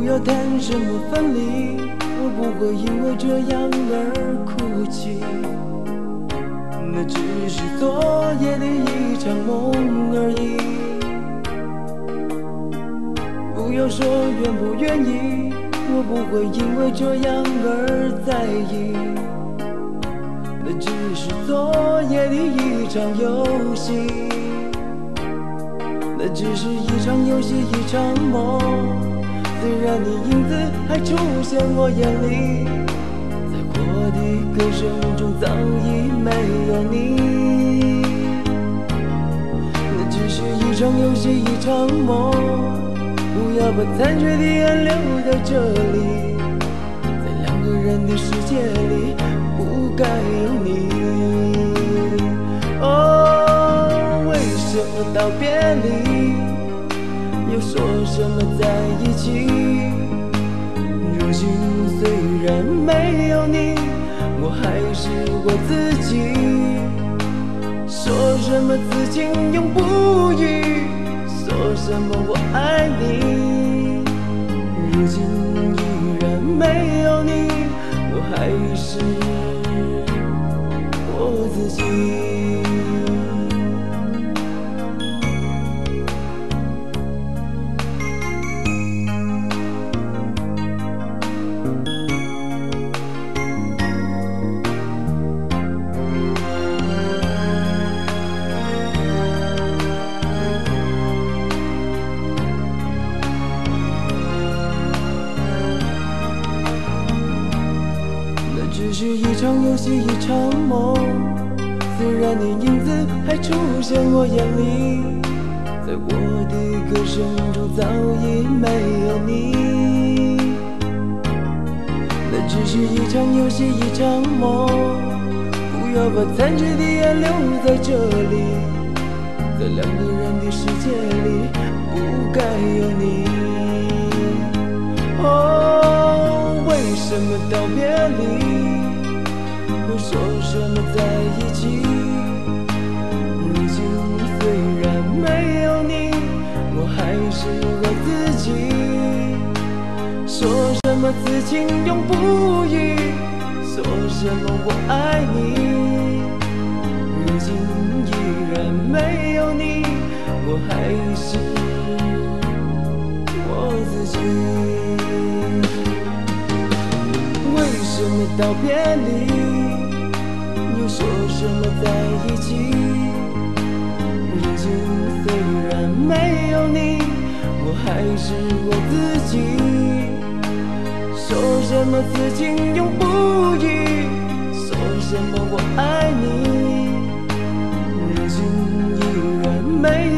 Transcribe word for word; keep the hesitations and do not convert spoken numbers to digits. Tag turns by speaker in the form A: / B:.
A: 要谈什么分离，我不会因为这样而哭泣。那只是昨夜的一场梦而已。不要说愿不愿意，我不会因为这样而在意。那只是昨夜的一场游戏，那只是一场游戏，一场梦。虽然你影子还出现我眼里，在我的歌声中早已没有你。那只是一场游戏，一场梦，不要把残缺的爱留在这里。在两个人的世界里，不该有你。哦，为什么道别离，又说什么在一起？如今虽然没有你，我还是我自己。说什么此情永不渝，说什么我爱你。如今依然没有你，我还是我自己。只是一场游戏，一场梦。虽然你影子还出现我眼里，在我的歌声中早已没有你。那只是一场游戏，一场梦。不要把残缺的爱留在这里，在两个人的世界里，不该有你。哦，为什么道别离，又说什么在一起？如今虽然没有你，我还是我自己。说什么此情永不渝，说什么我爱你。如今依然没有你，我还是我自己。为什么道别离，又说什么在一起？如今虽然没有你，我还是我自己。说什么此情永不渝，说什么我爱你。如今依然没有